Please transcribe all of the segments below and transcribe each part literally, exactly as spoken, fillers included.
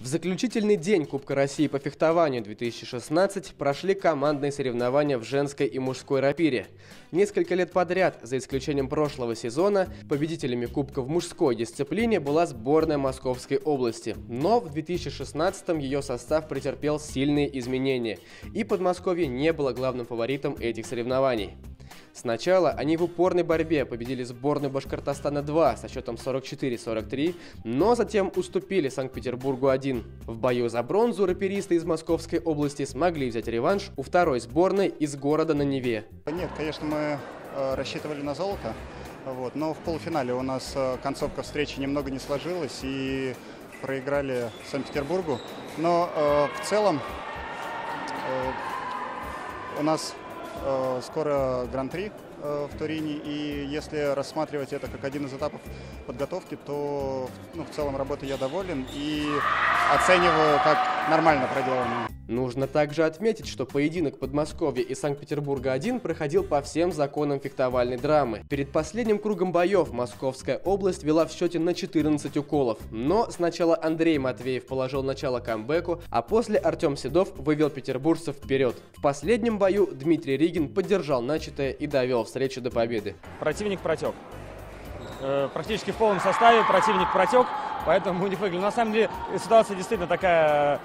В заключительный день Кубка России по фехтованию две тысячи шестнадцать прошли командные соревнования в женской и мужской рапире. Несколько лет подряд, за исключением прошлого сезона, победителями Кубка в мужской дисциплине была сборная Московской области. Но в две тысячи шестнадцатом ее состав претерпел сильные изменения, и Подмосковье не было главным фаворитом этих соревнований. Сначала они в упорной борьбе победили сборную Башкортостана-два со счетом сорок четыре сорок три, но затем уступили Санкт-Петербургу-один. В бою за бронзу раперисты из Московской области смогли взять реванш у второй сборной из города на Неве. Нет, конечно, мы э, рассчитывали на золото, вот, но в полуфинале у нас э, концовка встречи немного не сложилась и проиграли Санкт-Петербургу. Но э, в целом э, у нас скоро Гран-при в Турине, и если рассматривать это как один из этапов подготовки, то ну, в целом работой я доволен и оцениваю как нормально проделанную. Нужно также отметить, что поединок Подмосковья и Санкт-Петербурга-один проходил по всем законам фехтовальной драмы. Перед последним кругом боев Московская область вела в счете на четырнадцать уколов, но сначала Андрей Матвеев положил начало камбэку, а после Артем Седов вывел петербуржцев вперед. В последнем бою Дмитрий Ригин поддержал начатое и довел встречу до победы. Противник протек. Э, практически в полном составе противник протек, поэтому мы не выиграли. На самом деле ситуация действительно такая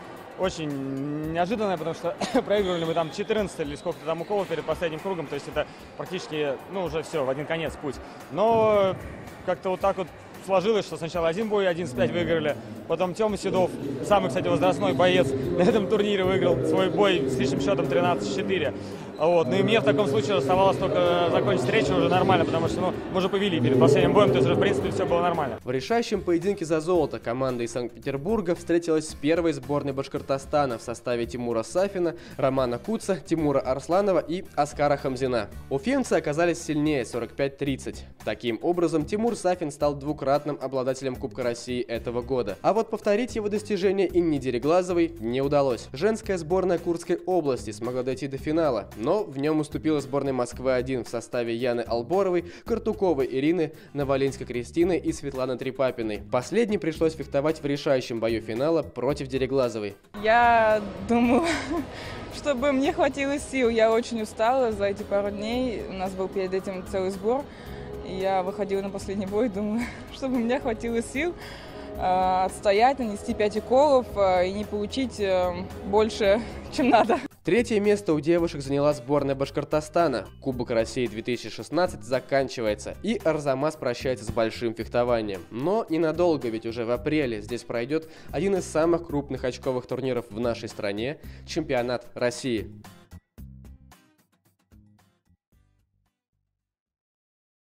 очень неожиданная, потому что проигрывали мы там четырнадцать или сколько-то там уколов перед последним кругом, то есть это практически, ну, уже все, в один конец путь. Но как-то вот так вот сложилось, что сначала один бой одиннадцать пять выиграли, потом Тёма Седов, самый, кстати, возрастной боец на этом турнире, выиграл свой бой с личным счетом тринадцать четыре. Вот. Ну и мне в таком случае оставалось только закончить встречу уже нормально, потому что ну, мы уже повели перед последним боем, то есть уже, в принципе, все было нормально. В решающем поединке за золото команда из Санкт-Петербурга встретилась с первой сборной Башкортостана в составе Тимура Сафина, Романа Куца, Тимура Арсланова и Аскара Хамзина. Уфимцы оказались сильнее сорок пять тридцать. Таким образом, Тимур Сафин стал двукратным обладателем Кубка России этого года. А вот повторить его достижения Инне Дереглазовой не удалось. Женская сборная Курской области смогла дойти до финала, но Но в нем уступила сборной Москвы-один в составе Яны Алборовой, Картуковой Ирины, Новолинской Кристины и Светланы Трепапиной. Последней пришлось фехтовать в решающем бою финала против Дереглазовой. Я думаю, чтобы мне хватило сил. Я очень устала за эти пару дней. У нас был перед этим целый сбор. Я выходила на последний бой, думаю, чтобы у меня хватило сил отстоять, нанести пять уколов и не получить больше, чем надо. Третье место у девушек заняла сборная Башкортостана. Кубок России две тысячи шестнадцать заканчивается, и Арзамас прощается с большим фехтованием. Но ненадолго, ведь уже в апреле здесь пройдет один из самых крупных очковых турниров в нашей стране – чемпионат России.